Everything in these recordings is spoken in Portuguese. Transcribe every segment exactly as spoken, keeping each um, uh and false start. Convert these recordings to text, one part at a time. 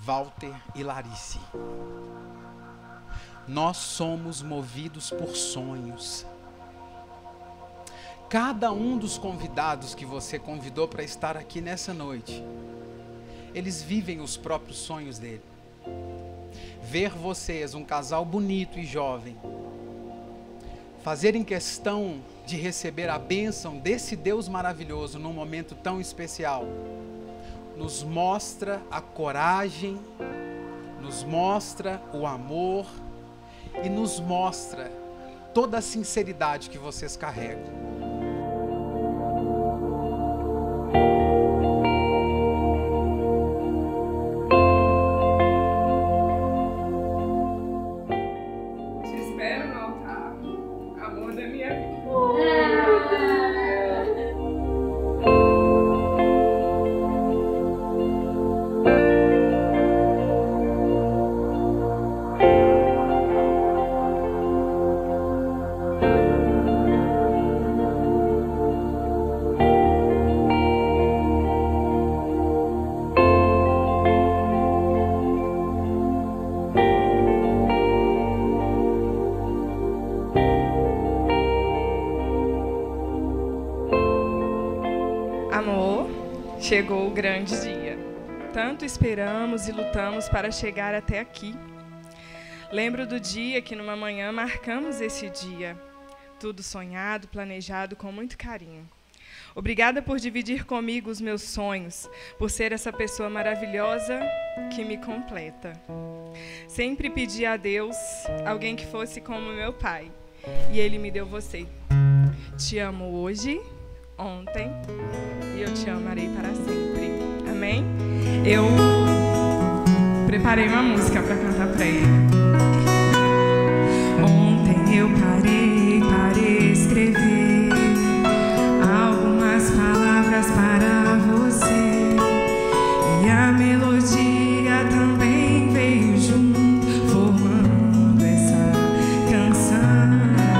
Walter e Larice. Nós somos movidos por sonhos. Cada um dos convidados que você convidou para estar aqui nessa noite, eles vivem os próprios sonhos dele. Ver vocês, um casal bonito e jovem, fazerem questão de receber a bênção desse Deus maravilhoso num momento tão especial, nos mostra a coragem, nos mostra o amor e nos mostra toda a sinceridade que vocês carregam. Chegou o grande dia. Tanto esperamos e lutamos para chegar até aqui. Lembro do dia que numa manhã marcamos esse dia. Tudo sonhado, planejado com muito carinho. Obrigada por dividir comigo os meus sonhos, por ser essa pessoa maravilhosa que me completa. Sempre pedi a Deus alguém que fosse como meu pai, e Ele me deu você. Te amo hoje, ontem, e eu te amarei para sempre. Amém? Eu preparei uma música para cantar para ele. Ontem eu parei para escrever algumas palavras para você, e a melodia também veio junto, formando essa canção.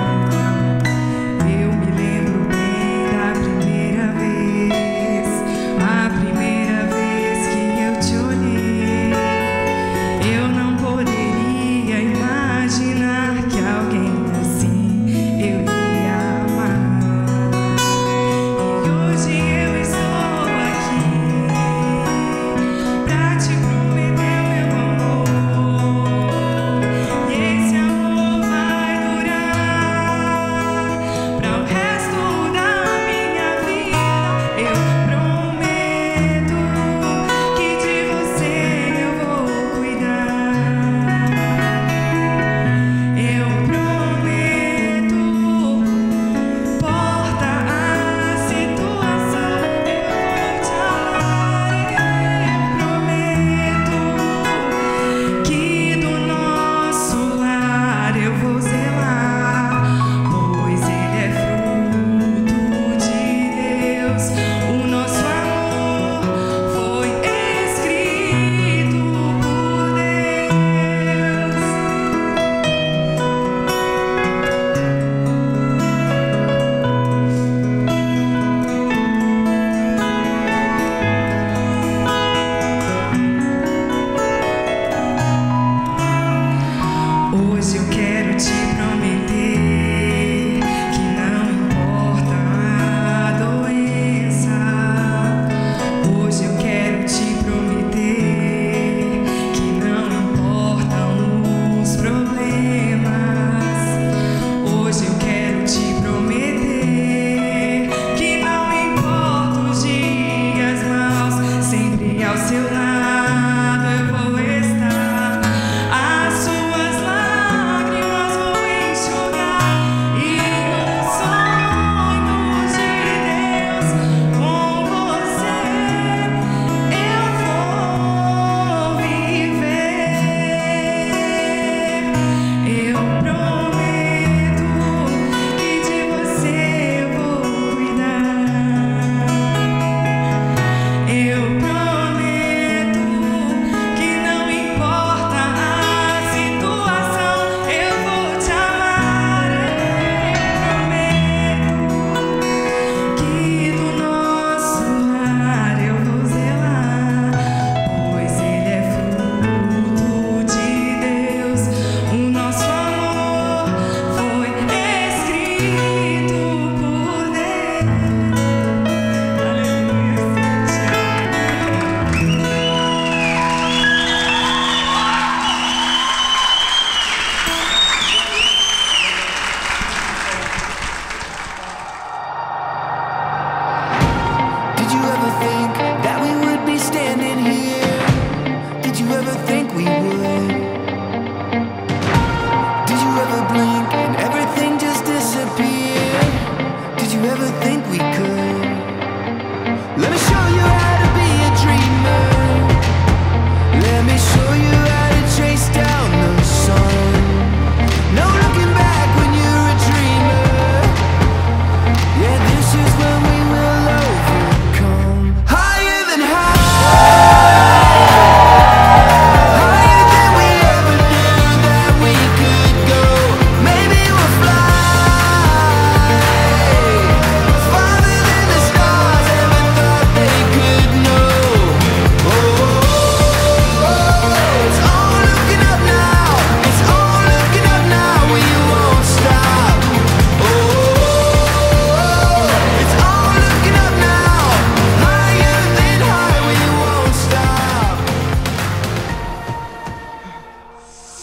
Eu me lembro bem da primeira vez, a primeira vez que eu te olhei. Eu não poderia imaginar que alguém assim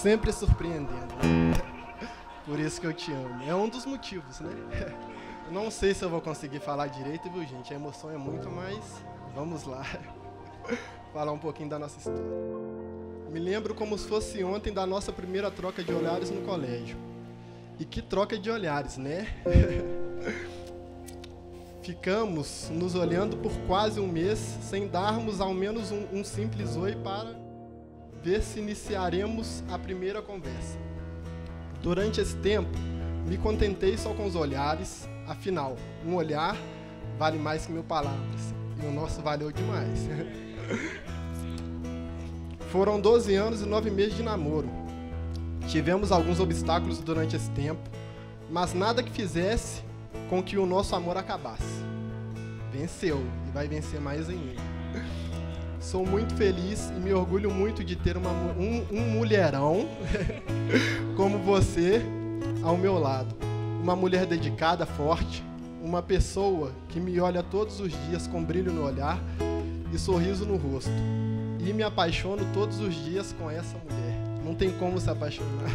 sempre surpreendendo. Né? Por isso que eu te amo. É um dos motivos, né? Não sei se eu vou conseguir falar direito, viu, gente? A emoção é muito, mas vamos lá. Falar um pouquinho da nossa história. Me lembro como se fosse ontem da nossa primeira troca de olhares no colégio. E que troca de olhares, né? Ficamos nos olhando por quase um mês, sem darmos ao menos um, um simples oi para ver se iniciaremos a primeira conversa. Durante esse tempo, me contentei só com os olhares, afinal, um olhar vale mais que mil palavras, e o nosso valeu demais. Foram doze anos e nove meses de namoro. Tivemos alguns obstáculos durante esse tempo, mas nada que fizesse com que o nosso amor acabasse. Venceu, e vai vencer mais ainda. Sou muito feliz e me orgulho muito de ter uma, um, um mulherão como você ao meu lado. Uma mulher dedicada, forte, uma pessoa que me olha todos os dias com brilho no olhar e sorriso no rosto. E me apaixono todos os dias com essa mulher. Não tem como se apaixonar.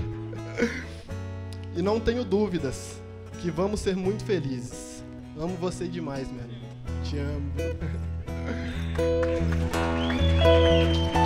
E não tenho dúvidas que vamos ser muito felizes. Amo você demais, meu irmão. Te amo.